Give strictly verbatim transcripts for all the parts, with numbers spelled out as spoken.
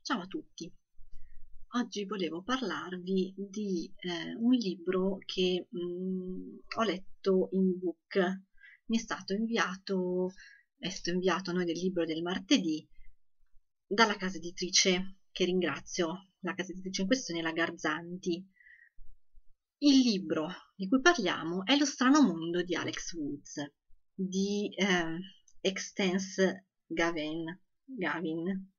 Ciao a tutti, oggi volevo parlarvi di eh, un libro che mh, ho letto in ebook. Mi è stato inviato, è stato inviato a noi del libro del martedì dalla casa editrice, che ringrazio, la casa editrice in questione è la Garzanti. Il libro di cui parliamo è Lo strano mondo di Alex Woods, di eh, Extense Gavin. Gavin.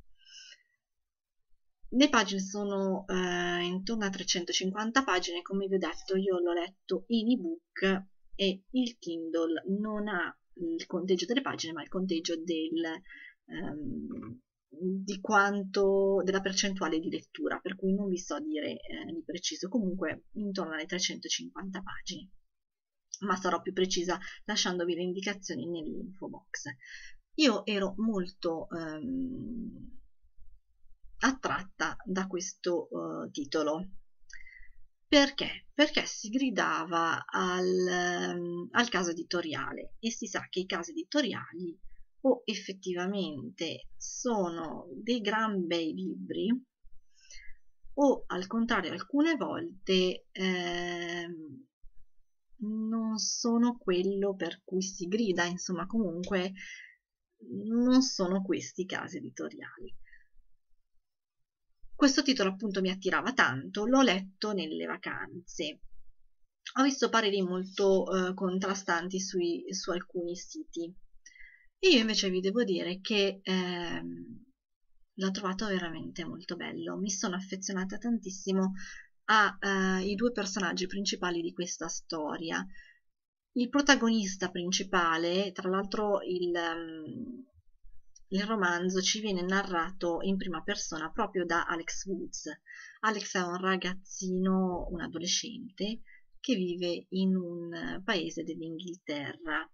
Le pagine sono eh, intorno a trecentocinquanta pagine, come vi ho detto io l'ho letto in ebook e il Kindle non ha il conteggio delle pagine ma il conteggio del, ehm, di quanto, della percentuale di lettura, per cui non vi so dire eh, di preciso, comunque intorno alle trecentocinquanta pagine, ma sarò più precisa lasciandovi le indicazioni nell'info box. Io ero molto ehm, attratta da questo uh, titolo. Perché? Perché si gridava al, um, al caso editoriale e si sa che i casi editoriali o effettivamente sono dei gran bei libri o al contrario alcune volte ehm, non sono quello per cui si grida, insomma comunque non sono questi i casi editoriali. Questo titolo appunto mi attirava tanto, l'ho letto nelle vacanze. Ho visto pareri molto eh, contrastanti sui, su alcuni siti e io invece vi devo dire che ehm, l'ho trovato veramente molto bello. Mi sono affezionata tantissimo ai eh, due personaggi principali di questa storia. Il protagonista principale, tra l'altro il, um, il romanzo ci viene narrato in prima persona proprio da Alex Woods. Alex è un ragazzino, un adolescente, che vive in un paese dell'Inghilterra.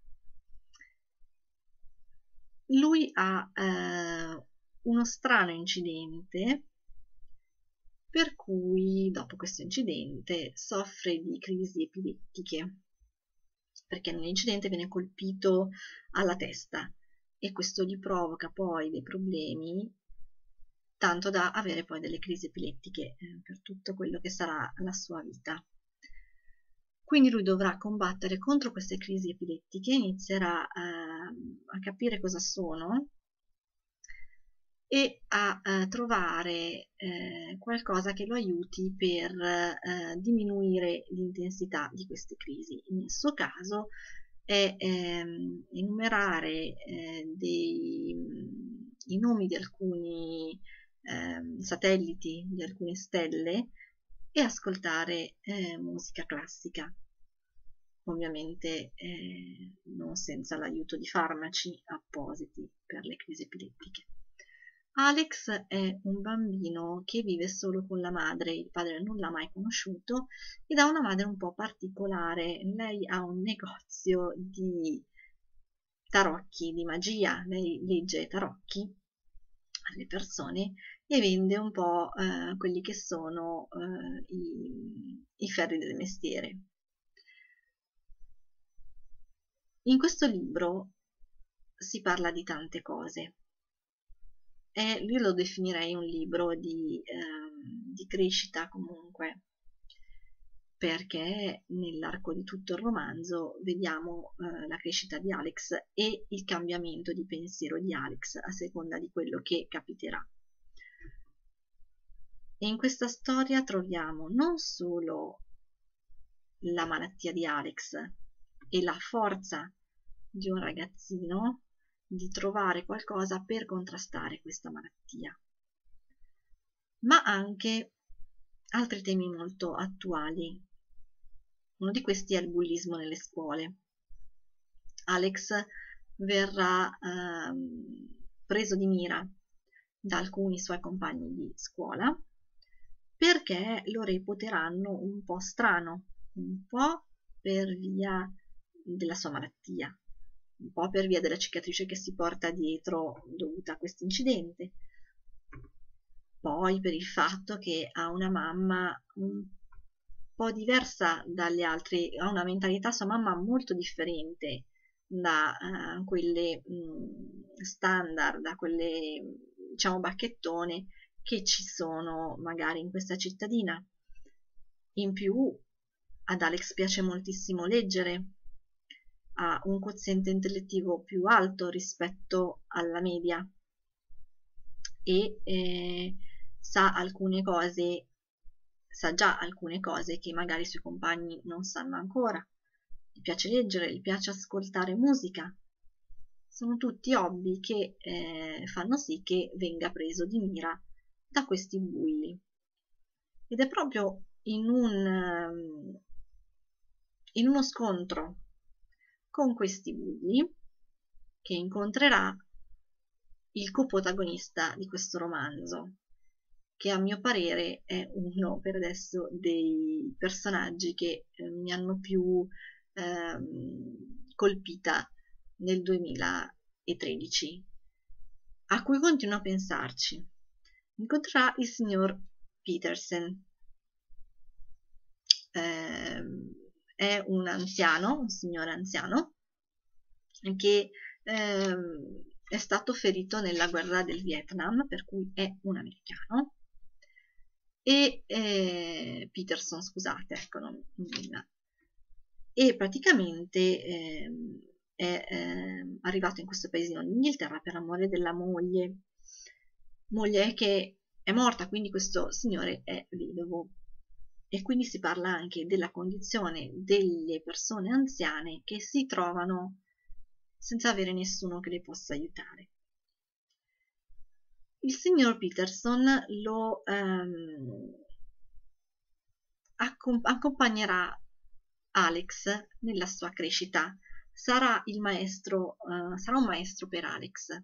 Lui ha eh, uno strano incidente per cui dopo questo incidente soffre di crisi epilettiche, perché nell'incidente viene colpito alla testa e questo gli provoca poi dei problemi, tanto da avere poi delle crisi epilettiche eh, per tutto quello che sarà la sua vita. Quindi lui dovrà combattere contro queste crisi epilettiche, inizierà eh, a capire cosa sono e a eh, trovare eh, qualcosa che lo aiuti per eh, diminuire l'intensità di queste crisi. Nel suo caso è ehm, enumerare eh, dei, i nomi di alcuni ehm, satelliti, di alcune stelle e ascoltare eh, musica classica, ovviamente eh, non senza l'aiuto di farmaci appositi per le crisi epilettiche. Alex è un bambino che vive solo con la madre, il padre non l'ha mai conosciuto ed ha una madre un po' particolare. Lei ha un negozio di tarocchi, di magia, lei legge tarocchi alle persone e vende un po' eh, quelli che sono eh, i, i ferri del mestiere. In questo libro si parla di tante cose. E io lo definirei un libro di, ehm, di crescita comunque, perché nell'arco di tutto il romanzo vediamo eh, la crescita di Alex e il cambiamento di pensiero di Alex a seconda di quello che capiterà. E in questa storia troviamo non solo la malattia di Alex e la forza di un ragazzino di trovare qualcosa per contrastare questa malattia, ma anche altri temi molto attuali. Uno di questi è il bullismo nelle scuole. Alex verrà ehm, preso di mira da alcuni suoi compagni di scuola perché lo reputeranno un po' strano, un po' per via della sua malattia, un po' per via della cicatrice che si porta dietro dovuta a questo incidente, poi per il fatto che ha una mamma un po' diversa dalle altre, ha una mentalità sua mamma molto differente da uh, quelle mh, standard, da quelle diciamo bacchettone che ci sono magari in questa cittadina. In più ad Alex piace moltissimo leggere, ha un quoziente intellettivo più alto rispetto alla media e eh, sa alcune cose, sa già alcune cose che magari i suoi compagni non sanno ancora. Gli piace leggere, gli piace ascoltare musica. Sono tutti hobby che eh, fanno sì che venga preso di mira da questi bulli. Ed è proprio in, un, in uno scontro con questi bulli che incontrerà il coprotagonista di questo romanzo, che a mio parere è uno per adesso dei personaggi che eh, mi hanno più ehm, colpita nel duemilatredici, a cui continuo a pensarci. Incontrerà il signor Petersen. Eh, è un anziano, un signore anziano, che eh, è stato ferito nella guerra del Vietnam, per cui è un americano. E eh, Peterson, scusate, ecco, non, non e praticamente eh, è eh, arrivato in questo paesino d'Inghilterra per amore della moglie, moglie che è morta, quindi questo signore è vedovo. E quindi si parla anche della condizione delle persone anziane che si trovano senza avere nessuno che le possa aiutare. Il signor Peterson lo ehm, accompagnerà Alex nella sua crescita, sarà il maestro, eh, sarà un maestro per Alex.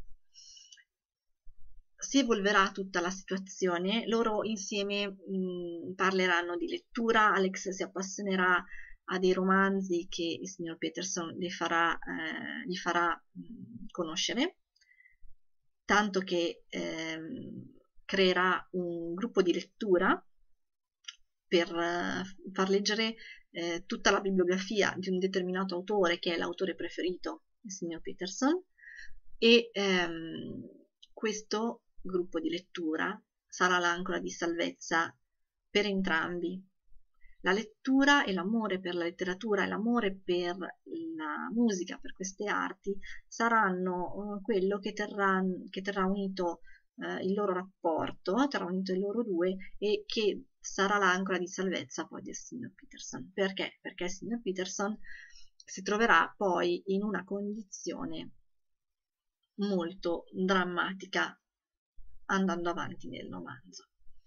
Si evolverà tutta la situazione, loro insieme mh, parleranno di lettura, Alex si appassionerà a dei romanzi che il signor Peterson gli farà, eh, gli farà mh, conoscere, tanto che ehm, creerà un gruppo di lettura per eh, far leggere eh, tutta la bibliografia di un determinato autore che è l'autore preferito del signor Peterson, e ehm, questo gruppo di lettura sarà l'ancora di salvezza per entrambi. La lettura e l'amore per la letteratura e l'amore per la musica, per queste arti, saranno uh, quello che terrà, che terrà unito uh, il loro rapporto, terrà unito i loro due, e che sarà l'ancora di salvezza poi del signor Peterson. Perché? Perché il signor Peterson si troverà poi in una condizione molto drammatica andando avanti nel romanzo.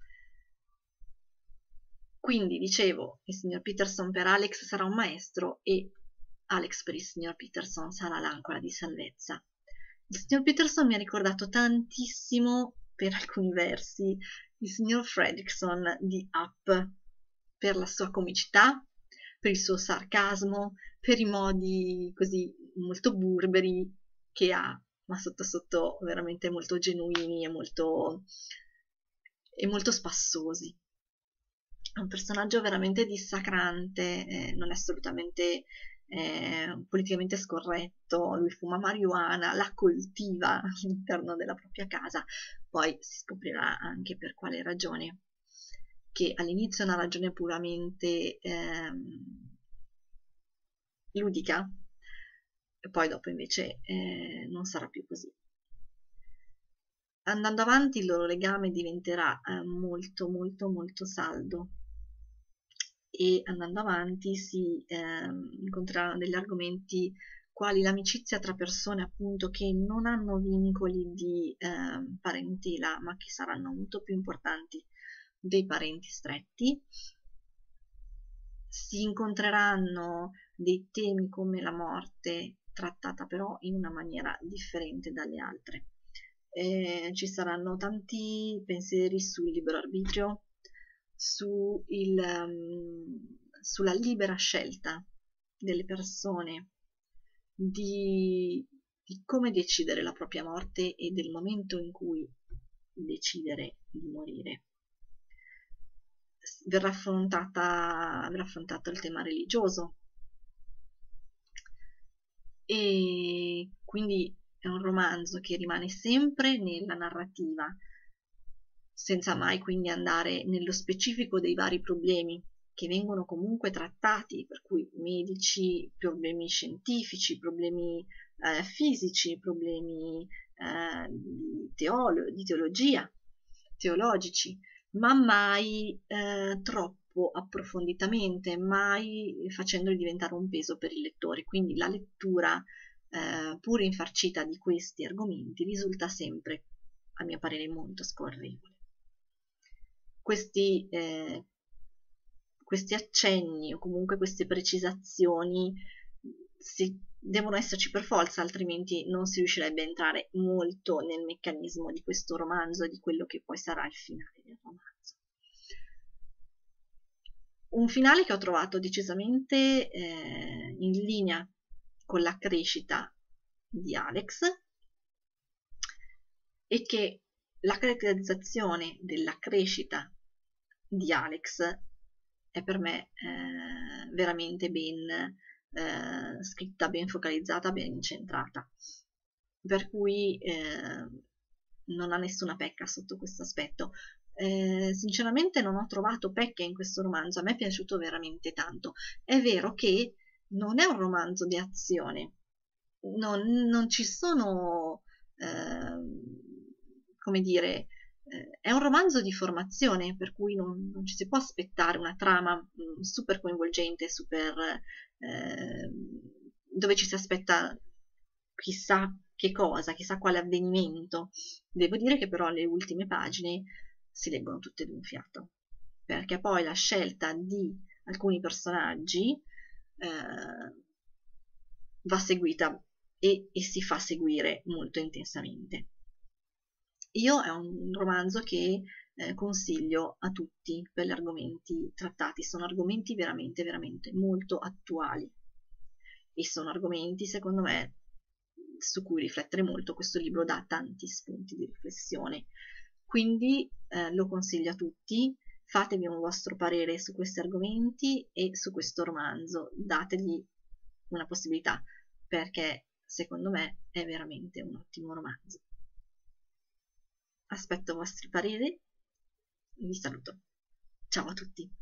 Quindi, dicevo, il signor Peterson per Alex sarà un maestro e Alex per il signor Peterson sarà l'ancora di salvezza. Il signor Peterson mi ha ricordato tantissimo, per alcuni versi, il signor Fredrickson di Up, per la sua comicità, per il suo sarcasmo, per i modi così molto burberi che ha, ma sotto sotto veramente molto genuini e molto, e molto spassosi. È un personaggio veramente dissacrante, eh, non è assolutamente eh, politicamente scorretto, lui fuma marijuana, la coltiva all'interno della propria casa, poi si scoprirà anche per quale ragione, che all'inizio è una ragione puramente ehm, ludica, e poi dopo invece eh, non sarà più così. Andando avanti il loro legame diventerà eh, molto molto molto saldo, e andando avanti si eh, incontreranno degli argomenti quali l'amicizia tra persone appunto che non hanno vincoli di eh, parentela, ma che saranno molto più importanti dei parenti stretti. Si incontreranno dei temi come la morte, trattata però in una maniera differente dalle altre. Eh, ci saranno tanti pensieri sul libero arbitrio, su il, um, sulla libera scelta delle persone di, di come decidere la propria morte e del momento in cui decidere di morire. Verrà affrontata, verrà affrontato il tema religioso, e quindi è un romanzo che rimane sempre nella narrativa senza mai quindi andare nello specifico dei vari problemi che vengono comunque trattati, per cui medici, problemi scientifici, problemi eh, fisici, problemi eh, di, teolo- di teologia, teologici, ma mai eh, troppo approfonditamente, mai facendoli diventare un peso per il lettore. Quindi la lettura, eh, pur infarcita di questi argomenti, risulta sempre, a mio parere, molto scorrevole. Questi, eh, questi accenni o comunque queste precisazioni si, devono esserci per forza, altrimenti non si riuscirebbe a entrare molto nel meccanismo di questo romanzo e di quello che poi sarà il finale del romanzo. Un finale che ho trovato decisamente eh, in linea con la crescita di Alex e che la caratterizzazione della crescita di Alex è per me eh, veramente ben eh, scritta, ben focalizzata, ben incentrata, per cui eh, non ha nessuna pecca sotto questo aspetto. Eh, sinceramente non ho trovato pecche in questo romanzo, a me è piaciuto veramente tanto. È vero che non è un romanzo di azione, non, non ci sono, eh, come dire, eh, è un romanzo di formazione, per cui non, non ci si può aspettare una trama mh, super coinvolgente, super, eh, dove ci si aspetta chissà che cosa, chissà quale avvenimento. Devo dire che però le ultime pagine si leggono tutte d'un fiato, perché poi la scelta di alcuni personaggi eh, va seguita e, e si fa seguire molto intensamente. Io è un romanzo che eh, consiglio a tutti per gli argomenti trattati, sono argomenti veramente, veramente molto attuali e sono argomenti, secondo me, su cui riflettere molto. Questo libro dà tanti spunti di riflessione, quindi eh, lo consiglio a tutti. Fatevi un vostro parere su questi argomenti e su questo romanzo, dategli una possibilità, perché secondo me è veramente un ottimo romanzo. Aspetto i vostri pareri e vi saluto. Ciao a tutti!